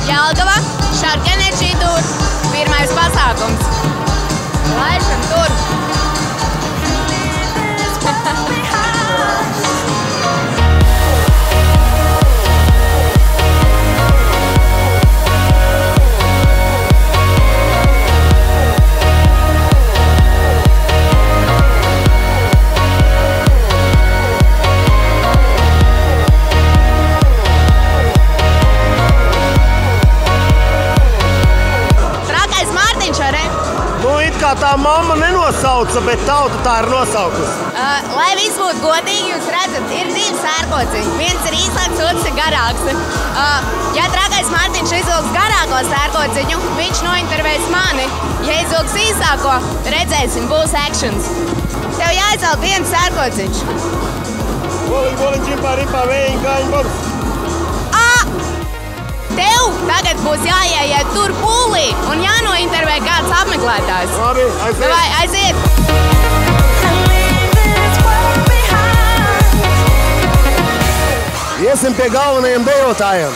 Jelgava, Shark Energy Tour, pirmais pasākums. Laišam tur! Kā tā mamma nenosauca, bet tauta tā ir nosaukusi. Lai viss būtu godīgi, jūs redzat, ir divi sērkociņi. Viens ir īsāks, otrs ir garāks. Ja Trakais Mārtiņš izvilks garāko sērkociņu, viņš nointervēs mani. Ja izvilks īsāko, redzēsim, būs actions. Tev jāizvelk viens sērkociņš. Boliņ, čimpā, ripā, vējiņ, kājiņ, boks. Tev tagad būs jāieiet tur pūlī un jānointervē kāds apmeklētājs. Labi, aiziet. Vai aiziet? Iesim pie galvenajiem dejotājiem.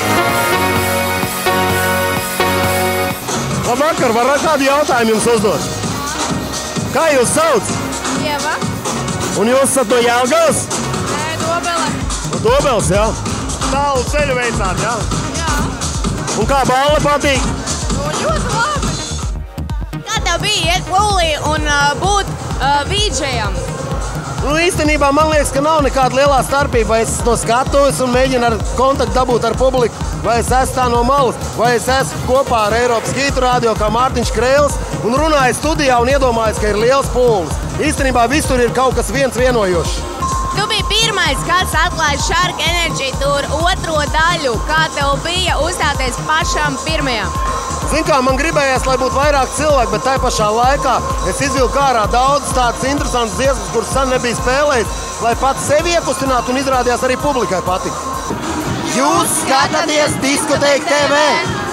Labvakar, var kādu jautājumu jums uzdot? Kā jūs sauc? Ieva. Un jūs esat no Jelgavas? Nē, Dobele. No Dobeles, jā? Tālu ceļu veicāt, jā? Un kā balle patīk? Nu, ļoti labi. Kā tev bija iet pūlī un būt vīdžejam? Nu, īstenībā man liekas, ka nav nekāda lielā starpība, vai es no skatuves un mēģinu ar kontaktu dabūt ar publiku, vai es esmu tā no malas, vai es esmu kopā ar Eiropas Gītu radio kā Mārtiņš Kreilis un runāju studijā un iedomājos, ka ir liels pūlis. Īstenībā visur ir kaut kas viens vienojošs. Tu biji pirmais, kas atklāja Shark Energy Tour otro daļu. Kā tev bija uzstāties pašam pirmajam? Zin kā, man gribējās, lai būtu vairāk cilvēku, bet tai pašā laikā es izvilku ārā daudz tādas interesantas dziesmas, kuras sen nebija spēlējis, lai pats sevi iekustinātu un izrādījās arī publikai patika. Jūs skatāties Diskotēka TV!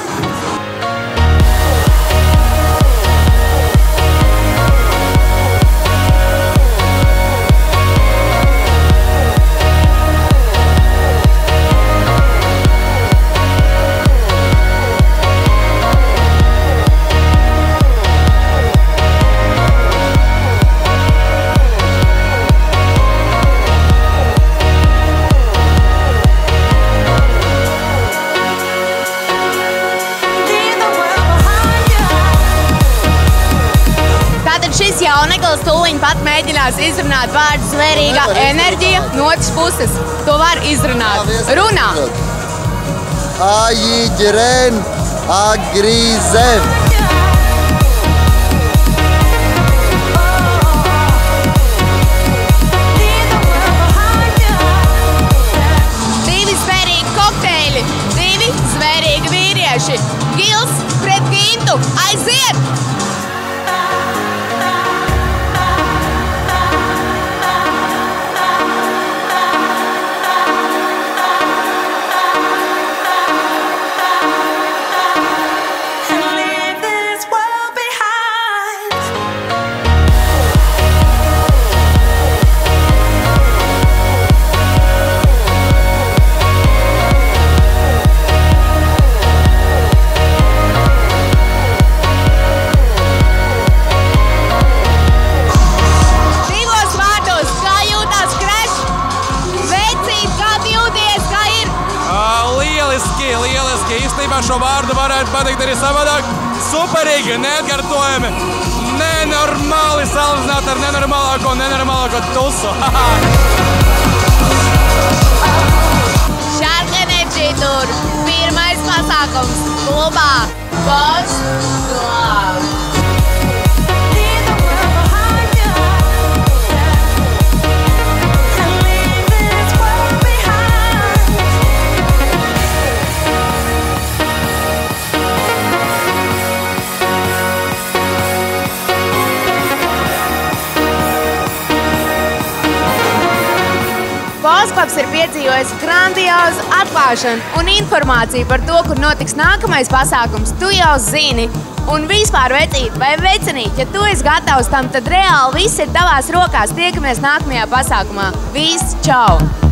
Šis jauneklis tūliņ pat mēģinās izrunāt vārdu svērīga enerģija no otras puses. To var izrunāt. Runā! Ajiģren, agrīzem. Divi svērīgi kokteļi, divi svērīgi vīrieši. Gils pret Gintu. Aiziet! Lieliski, īstenībā šo vārdu varētu pateikt arī savādāk. Superīgi, neatkārtojami, nenormāli salīdzināt ar nenormālāko tusu. Shark Energy Tour, pirmais pasākums klubā Postklub. Postklubs ir piedzīvojis grandiozu atklāšanu un informāciju par to, kur notiks nākamais pasākums, tu jau zini. Un vispār vecīt vai vecinīt, ja tu esi gatavs tam, tad reāli viss ir tavās rokās. Tiekamies nākamajā pasākumā. Viss, čau!